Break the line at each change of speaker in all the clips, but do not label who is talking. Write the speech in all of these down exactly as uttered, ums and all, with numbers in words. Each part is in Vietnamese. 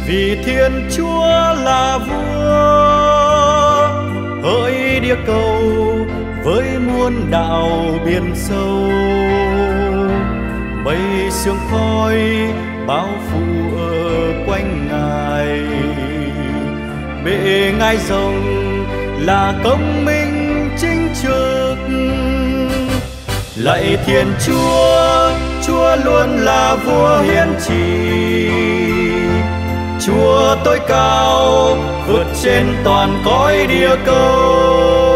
vì Thiên Chúa là vua. Hỡi địa cầu với muôn đảo biển sâu, mây sương khói bao phủ ở quanh Ngài. Bệ Ngài rồng là công minh chính trực. Lạy Thiên Chúa, Chúa luôn là vua hiền trị. Chúa tối cao vượt trên toàn cõi địa cầu.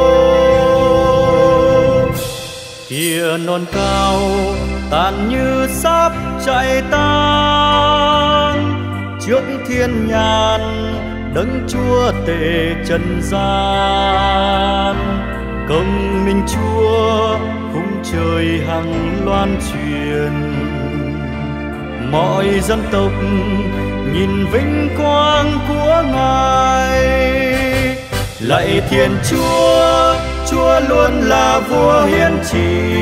Kìa non cao tàn như sắp chạy tan, trước thiên nhãn đấng Chúa tể trần gian. Công minh Chúa khung trời hằng loan truyền, mọi dân tộc nhìn vinh quang của Ngài. Lạy Thiên Chúa, Chúa luôn là vua hiền trị.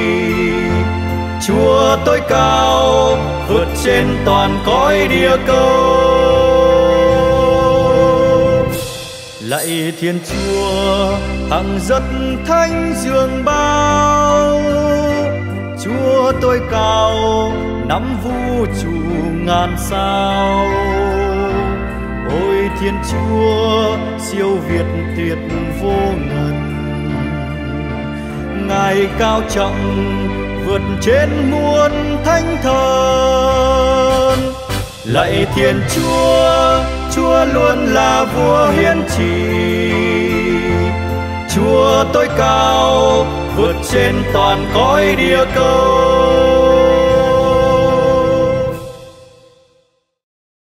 Chúa tối cao vượt trên toàn cõi địa cầu. Lạy Thiên Chúa, hằng rất thánh dường bao. Chúa tối cao nắm vũ trụ ngàn sao. Ôi Thiên Chúa siêu việt tuyệt vô ngần, Ngài cao trọng vượt trên muôn thánh thần. Lạy Thiên Chúa, Chúa luôn là vua hiền trị. Chúa tối cao vượt trên toàn cõi địa cầu.